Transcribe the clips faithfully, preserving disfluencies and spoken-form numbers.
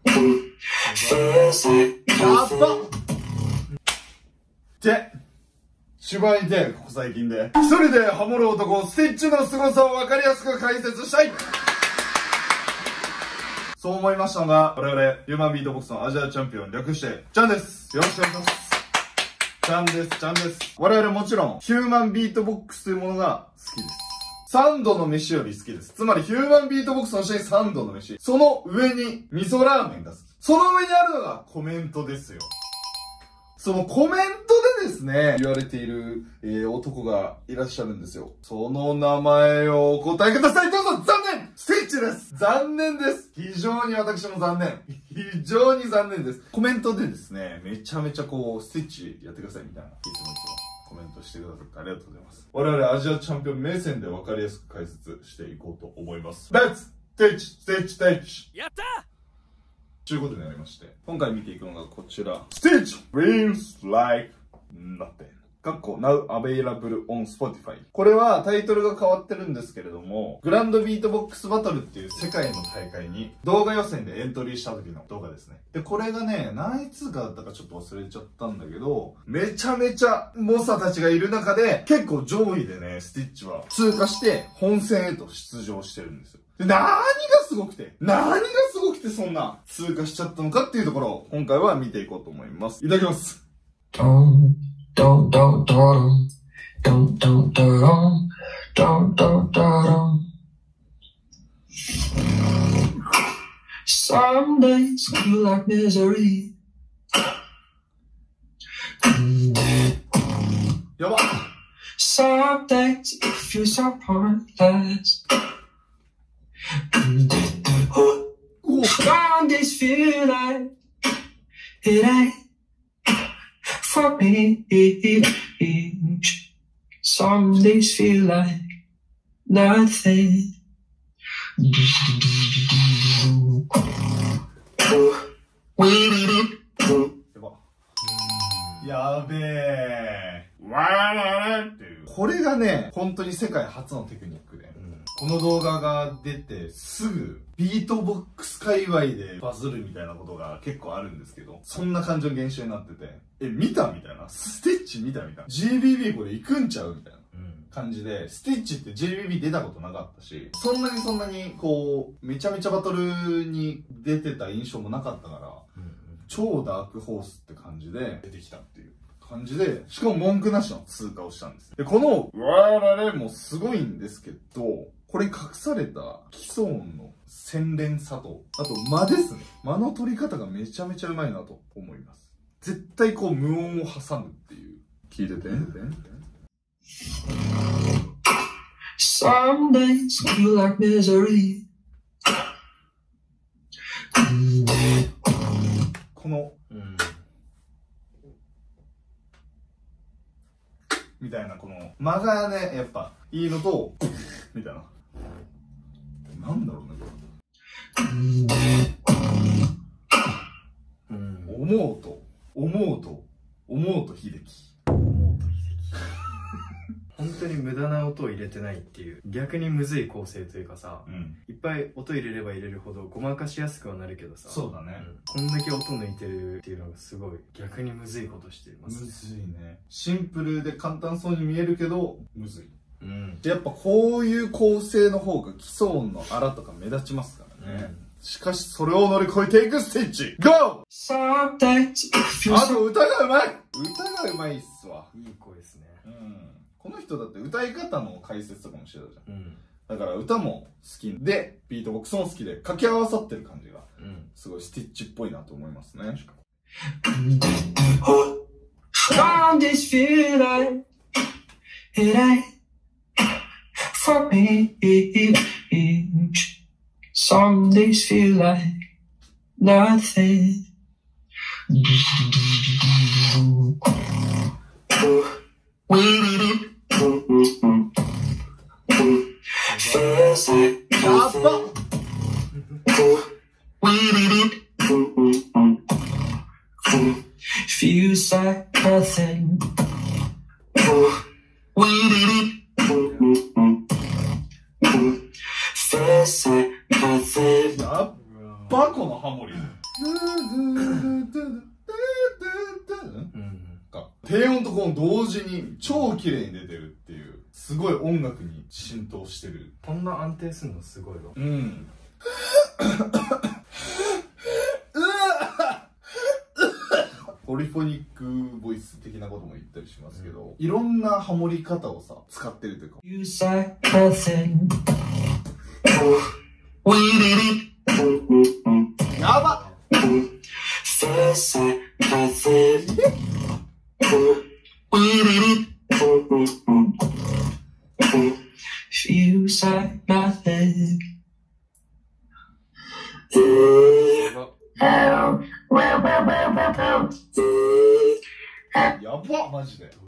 で、芝居で、ここ最近で、一人でハモる男、スティッチの凄さを分かりやすく解説したい。そう思いましたのが、我々、ヒューマンビートボックスのアジアチャンピオン、略して、ちゃんです。よろしくお願いします。ちゃんです、ちゃんです。我々もちろん、ヒューマンビートボックスというものが好きです。三度の飯より好きです。つまり、ヒューマンビートボックスの下に三度の飯。その上に、味噌ラーメンが好き。その上にあるのが、コメントですよ。そのコメントでですね、言われている、えー、男がいらっしゃるんですよ。その名前をお答えください。どうぞ。残念スティッチです。残念です。非常に私も残念。非常に残念です。コメントでですね、めちゃめちゃこう、スティッチやってくださいみたいな、いつもいつもコメントしてくださってありがとうございます。我々アジアチャンピオン目線で分かりやすく解説していこうと思います。レッツスティッチスティッチスティッチやったということになりまして、今回見ていくのがこちら。Stitch feels like nothing。かっこ Now available on Spotify。これはタイトルが変わってるんですけれども、グランドビートボックスバトルっていう世界の大会に動画予選でエントリーした時の動画ですね。で、これがね、何通かだったかちょっと忘れちゃったんだけど、めちゃめちゃ猛者たちがいる中で、結構上位でね、スティッチは通過して本戦へと出場してるんですよ。で、何がすごくて、何がすごくてそんな通過しちゃったのかっていうところを今回は見ていこうと思います。いただきます。Don't, don't, don't, don't, don't, don't, don't, don't, don't, don't. Some days feel like misery. やば。Some days it feels so pointless. Some days feel like it ain't for me. Some days feel like nothing. やべえ。わーっていう。これがね、本当に世界初のテクニックで。この動画が出てすぐビートボックス界隈でバズるみたいなことが結構あるんですけど、そんな感情現象になってて、え、見たみたいな。スティッチ見たみたいな。ジービービー これ行くんちゃうみたいな感じで、スティッチって ジービービー 出たことなかったし、そんなにそんなにこう、めちゃめちゃバトルに出てた印象もなかったから、超ダークホースって感じで出てきたっていう感じで、しかも文句なしの通過をしたんです。で、この、わられもすごいんですけど、これ隠された基礎音の洗練さと、あと間ですね。間の取り方がめちゃめちゃうまいなと思います。絶対こう無音を挟むっていう。聞いてて。Some days feel like misery。この、うん、みたいなこの間がね、やっぱいいのと、みたいな。なんだろうね、これ。うん、思うと、思うと、思うと秀樹。思うと秀樹。 本当に無駄な音を入れてないっていう、逆にむずい構成というかさ、うん、いっぱい音入れれば入れるほどごまかしやすくはなるけどさ、 そうだね、 うん、こんだけ音抜いてるっていうのがすごい逆にむずいことしてますね。 むずいね。シンプルで簡単そうに見えるけどむずい。うん、やっぱこういう構成の方が基礎音の荒とか目立ちますからね、うん、しかしそれを乗り越えていくスティッチ ゴー。 あと歌がうまい。歌がうまいっすわ。 いい声ですね、 うん、この人だって歌い方の解説とかもしてたじゃん、うん、だから歌も好きでビートボックスも好きで掛け合わさってる感じが、うん、すごいスティッチっぽいなと思いますね。For me, some days feel like nothing. Feels like nothing. Feels like nothing.やっばこのハモリ。 低音と高音同時に超綺麗に出てるっていう、すごい音楽に浸透してる。 こんな安定するのすごいわ。 うん。ポリフォニックボイス的なことも言ったりしますけど、うん、いろんなハモり方をさ使ってるというか。やばっ。やばっマジで。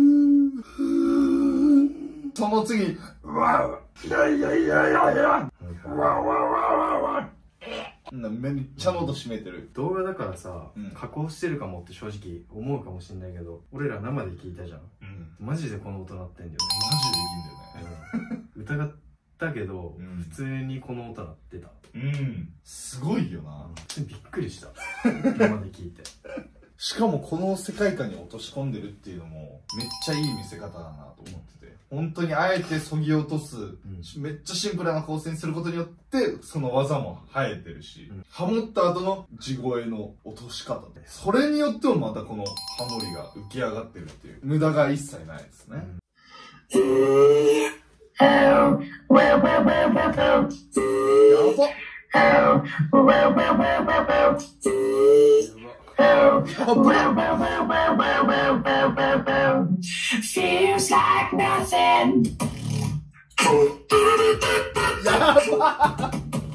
その次、うわいやいやいやいやいやうわうわうわうわめっちゃ喉閉めてる。 動画だからさ、うん、加工してるかもって正直思うかもしれないけど、俺ら生で聞いたじゃん、うん、マジでこの音鳴ってんだよね。 マジでいいんだよね、 うん、疑ったけど、うん、普通にこの音鳴ってた。 うん、すごいよな。 びっくりした生で聞いて。 しかもこの世界観に落とし込んでるっていうのもめっちゃいい見せ方だなと思ってて、本当にあえてそぎ落とす、うん、めっちゃシンプルな構成にすることによってその技も生えてるし、うん、ハモった後の地声の落とし方で、それによってもまたこのハモリが浮き上がってるっていう、無駄が一切ないですね。うん、やばっ。Feels like nothing. やば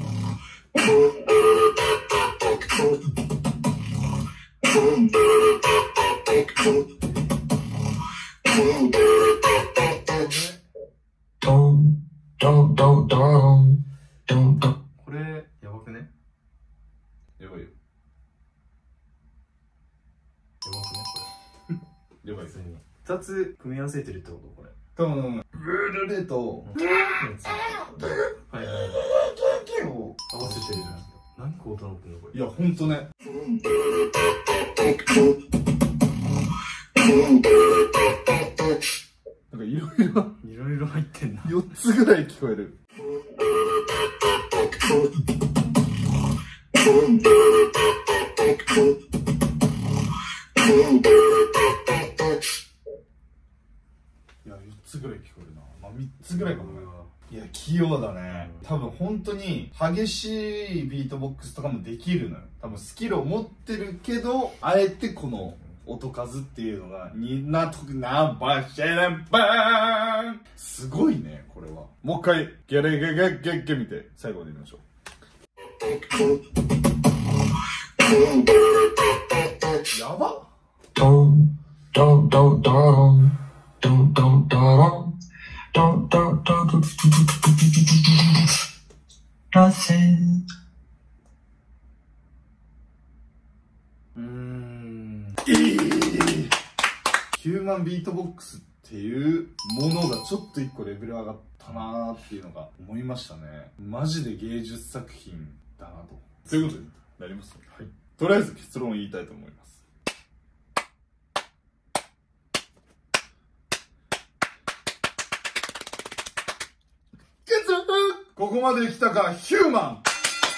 ドンドンドンドンドンドン。これやばくね？ やばいよ。 やばくねこれ。 やばい。 普通にふたつ組み合わせてるってことこれ。 多分ブルレとはいはいを合わせてるじゃないですか。何個音鳴ってんのこれ。 いやほんとね。なんかいろいろいろいろ入ってんな。 よっつぐらい聞こえる。いやよっつぐらい聞こえるな。まあみっつぐらいかもね。いや器用だね。多分本当に激しいビートボックスとかもできるのよ。多分スキルを持ってるけど、あえてこの音数っていうのがになとくなばしゃらばーん。すごいねこれは。もう一回ギャレゲゲゲゲ見て最後まで見ましょう。やばっ。ドンドンドンドンドンドンドンドンドンドンドン。うーん。いい。ヒューマンビートボックスっていうものがちょっと一個レベル上がったなーっていうのが思いましたね。マジで芸術作品だなと。ということになります。はい。とりあえず結論を言いたいと思います。結論！ここまで来たか、ヒューマン！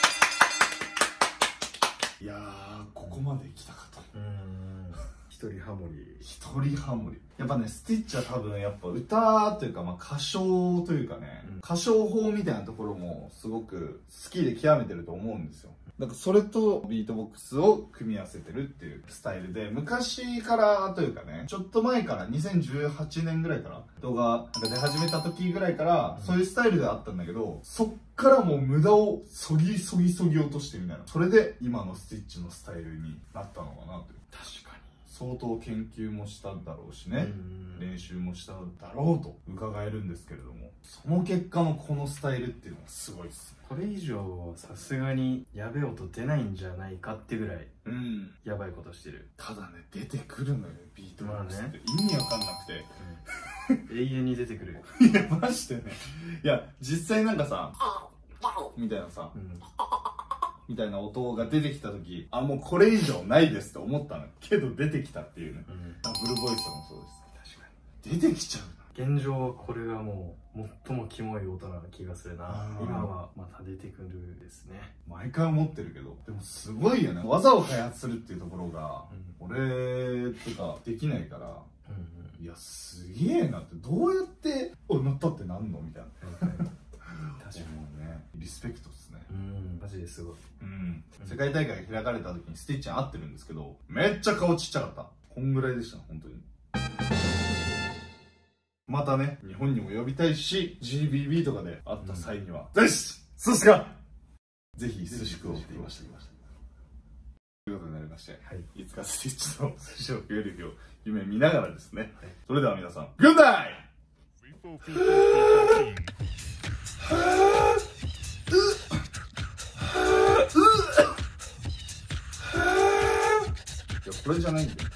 いやー、ここまで来たかと。うーん。 一人ハモリ。 一人ハモリ。やっぱね、スティッチは多分やっぱ歌というか、まあ歌唱というかね、うん、歌唱法みたいなところもすごく好きで極めてると思うんですよ。だからそれとビートボックスを組み合わせてるっていうスタイルで、昔からというかね、ちょっと前からにせんじゅうはちねんぐらいから動画なんか出始めた時ぐらいからそういうスタイルではあったんだけど、そっからもう無駄をそぎそぎそぎ落としてみたいな、それで今のスティッチのスタイルになったのかなという。 確かに相当研究もしただろうしね、練習もしただろうと伺えるんですけれども、その結果のこのスタイルっていうのがすごいっす。 これ以上さすがにやべえ音出ないんじゃないかってぐらい、うん、やばいことしてる。 ただね、出てくるのよビートボックスって、意味わかんなくて、 うん、永遠に出てくる。 いやマジでね。いや実際なんかさみたいなさ、うん、 みたいな音が出てきた時、あ、もうこれ以上ないですって思ったのけど出てきたっていうね、うん、ダブルボイスとかもそうです。確かに出てきちゃうな。 現状はこれがもう最もキモい音な気がするな。今はまた出てくるですね。 毎回思ってるけど、でもすごいよね、技を開発するっていうところが、うん、俺とかできないから、うん、いやすげえなって、どうやって「お乗ったってなんの?」みたいな。確かにね、リスペクトっすね。 うん、マジですごい。 うん、世界大会が開かれた時にスティッチに合ってるんですけど、めっちゃ顔ちっちゃかった。こんぐらいでした本当に。またね、日本にも呼びたいし、ジービービー とかで会った際には、ぜひ、寿司かぜひ寿司食おうって言いました。ということになりまして、はい、いつかスティッチの寿司を食える日を夢見ながらですね、はい、それでは皆さん、グッダイいや、これじゃないんだよ。